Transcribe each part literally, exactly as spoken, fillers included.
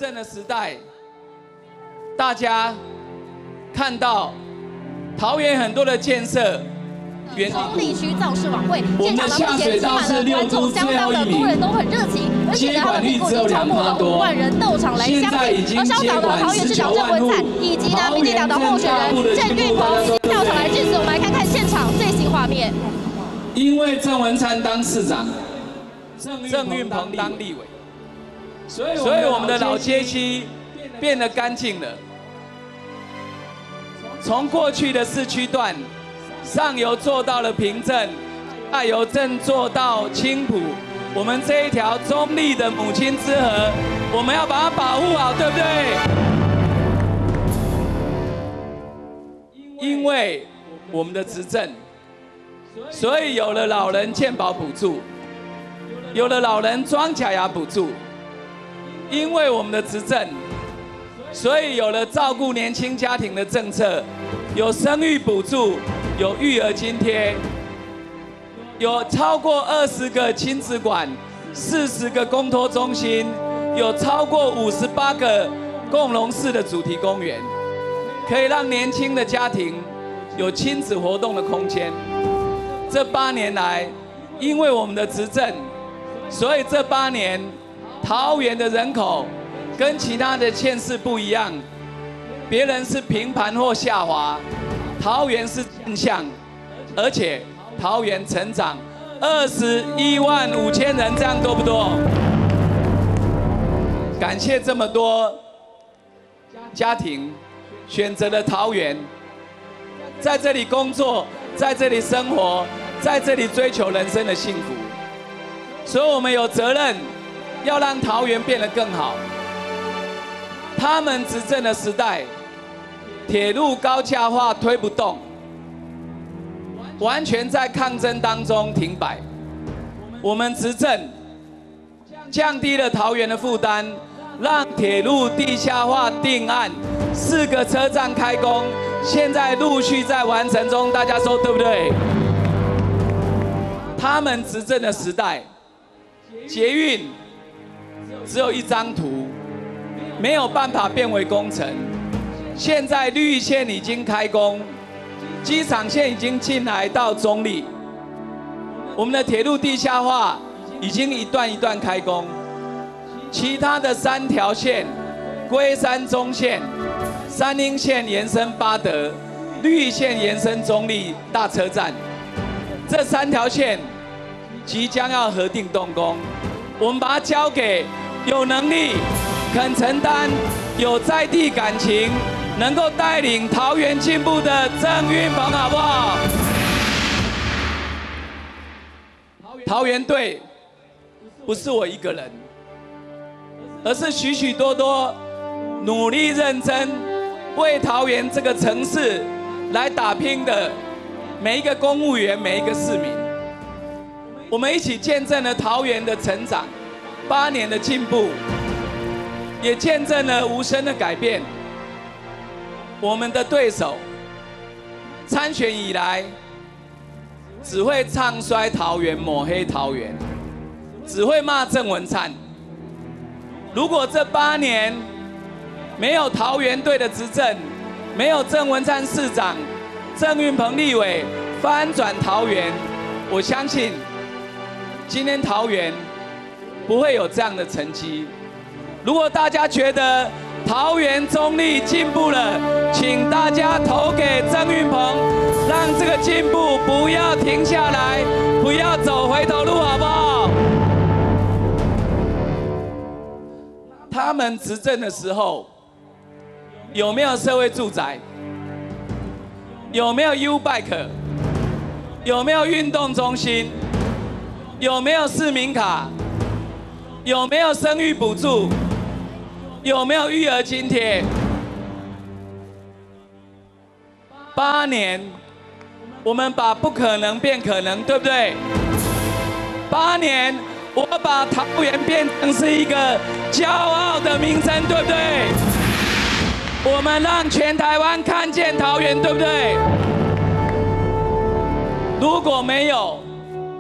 政的时代，大家看到桃园很多的建设，原地区造势晚会，现场呢目前挤满了观众，相当的多人都很热情，而且呢他们预计超过了五万人到场来相挺。而稍早呢，桃园市长郑文灿以及呢民进党的候选人郑运鹏已经到场来致辞，我们来看看现场最新画面。 因为郑文灿当市长，郑运鹏当立委。 所以我们的老街区变得干净了。从过去的市区段，上游做到了平镇，下游正做到青埔。我们这一条中立的母亲之河，我们要把它保护好，对不对？因为我们的执政，所以有了老人健保补助，有了老人装假牙补助。 因为我们的执政，所以有了照顾年轻家庭的政策，有生育补助，有育儿津贴，有超过二十个亲子馆，四十个公托中心，有超过五十八个共融式的主题公园，可以让年轻的家庭有亲子活动的空间。这八年来，因为我们的执政，所以这八年。 桃园的人口跟其他的县市不一样，别人是平盘或下滑，桃园是正向，而且桃园成长二十一万五千人，这样多不多？感谢这么多家庭选择了桃园，在这里工作，在这里生活，在这里追求人生的幸福，所以我们有责任。 要让桃园变得更好。他们执政的时代，铁路高架化推不动，完全在抗争当中停摆。我们执政，降低了桃园的负担，让铁路地下化定案，四个车站开工，现在陆续在完成中，大家说对不对？他们执政的时代，捷运。 只有一张图，没有办法变为工程。现在绿线已经开工，机场线已经进来到中立，我们的铁路地下化已经一段一段开工。其他的三条线，龟山中线、三莺线延伸八德，绿线延伸中立大车站，这三条线即将要核定动工，我们把它交给。 有能力、肯承担、有在地感情，能够带领桃园进步的郑运鹏，好不好？桃园队不是我一个人，而是许许多多努力认真为桃园这个城市来打拼的每一个公务员、每一个市民。我们一起见证了桃园的成长。 八年的进步，也见证了无声的改变。我们的对手参选以来，只会唱衰桃园、抹黑桃园，只会骂郑文灿。如果这八年没有桃园队的执政，没有郑文灿市长、郑运鹏立委翻转桃园，我相信今天桃园。 不会有这样的成绩。如果大家觉得桃园中立进步了，请大家投给郑运鹏，让这个进步不要停下来，不要走回头路，好不好？他们执政的时候，有没有社会住宅？有没有 U-Bike？ 有没有运动中心？有没有市民卡？ 有没有生育补助？有没有育儿津贴？八年，我们把不可能变可能，对不对？八年，我把桃园变成是一个骄傲的名称，对不对？我们让全台湾看见桃园，对不对？如果没有，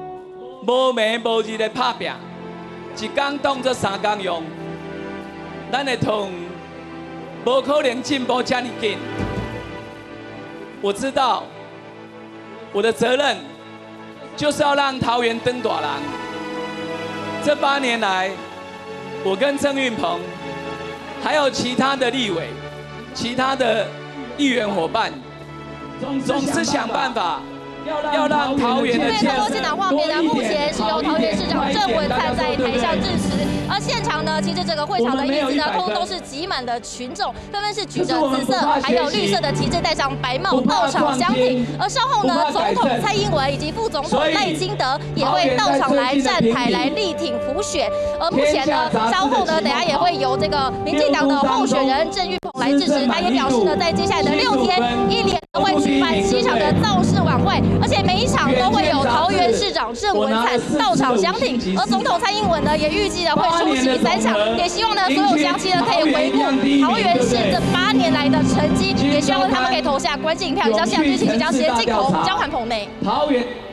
无暝无日的打拼。一天当做三天用， 咱的同无可能进步这么紧。我知道我的责任就是要让桃园登大人。这八年来，我跟郑运鹏，还有其他的立委、其他的议员伙伴，总是想办法。 要让桃园的建设现场画面呢，目前是由桃园市长郑文灿在台上致辞，而现场呢，其实整个会场的椅子呢，通通都是挤满了群众，纷纷是举着紫色还有绿色的旗帜，戴上白帽到场相挺。而稍后呢，总统蔡英文以及副总统赖清德也会到场来站台来力挺辅选。而目前呢，稍后呢，等下也会由这个民进党的候选人郑运鹏来致辞，他也表示呢，在接下来的六天，一连会举办七场的造势晚会。 而且每一场都会有桃园市长郑文灿到场相挺，而总统蔡英文呢也预计呢会出席三场，也希望呢所有乡亲呢可以回顾桃园市这八年来的成绩，也希望他们可以投下关键一票。以上现场剧情即将时间镜头交还棚内。 桃园。